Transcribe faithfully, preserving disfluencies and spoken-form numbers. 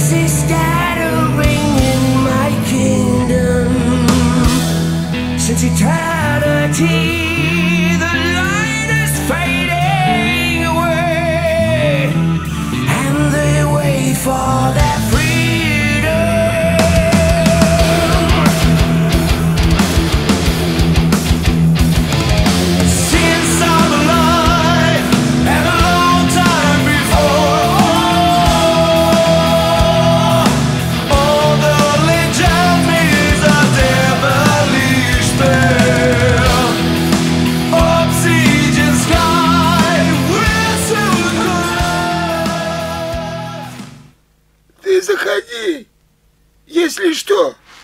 galaxy scattering in my kingdom. Since eternity, the light is fading away, and they wait for their freedom. Since I'm alive, and a long time before, all the legend is a devilish spell. Obsidian sky will soon collapse. Ты заходи, если что.